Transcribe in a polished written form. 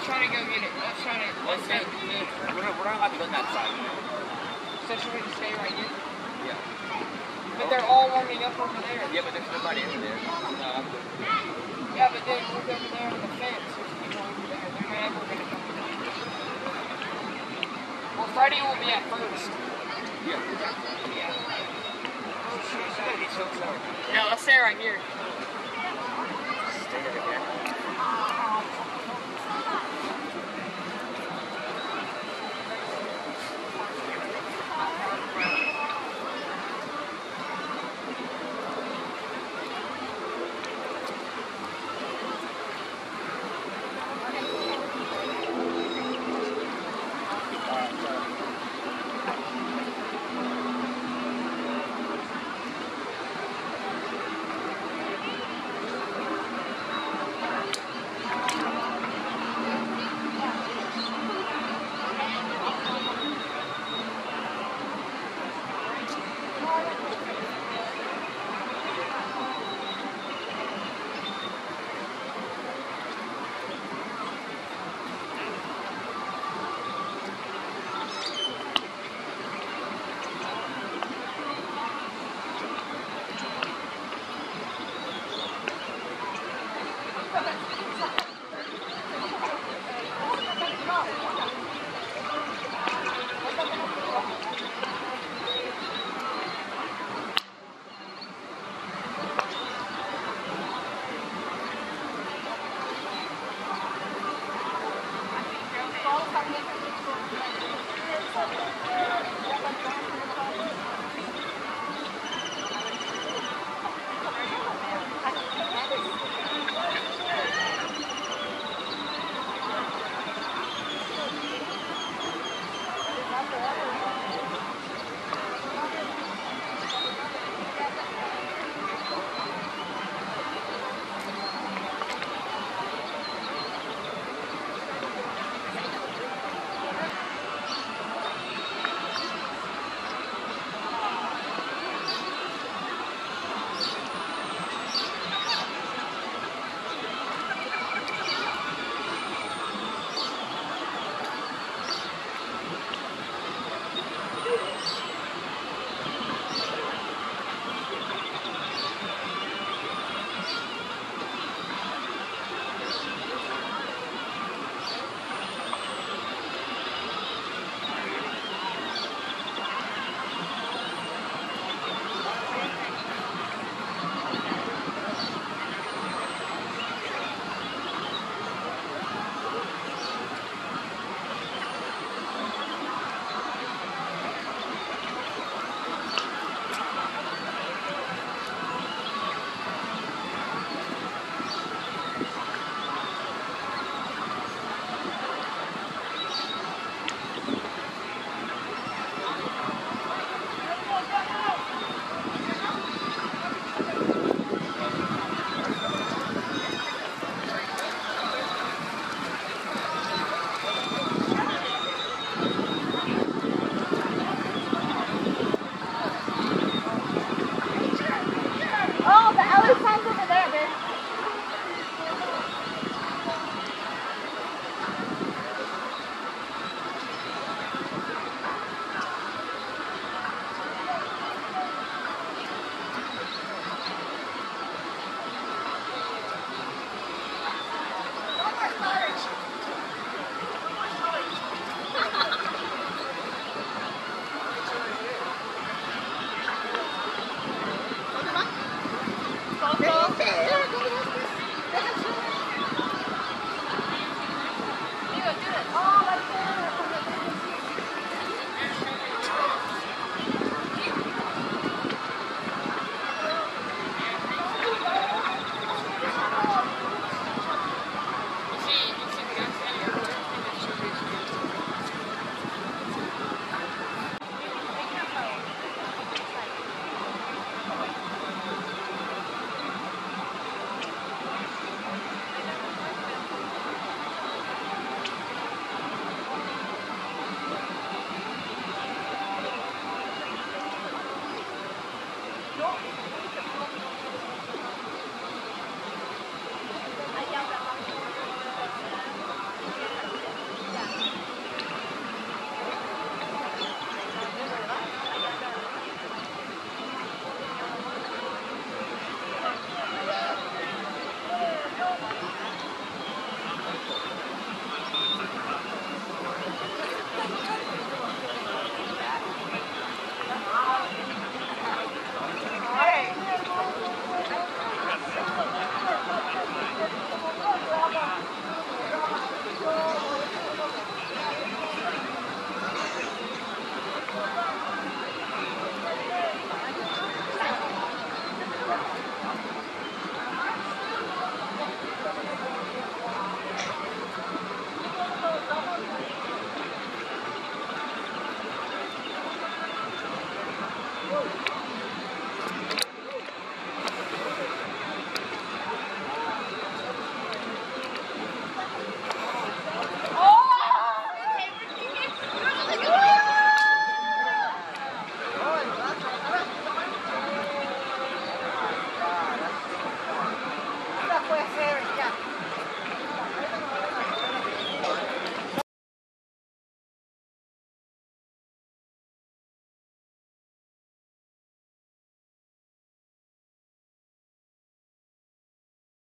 trying to go get it. Let's try to. Let's go. We're not allowed to go that side. So should we just stay right here? Yeah. But they're all warming up over there. Yeah, but there's nobody over there. No, I'm good. Yeah, but then look over there on the fence. There's people over there. They're never going to come down. Well, Friday will be at first. Yeah. Yeah. Oh, shit. It's gonna be so sorry. No, let's stay right here. Stay right there.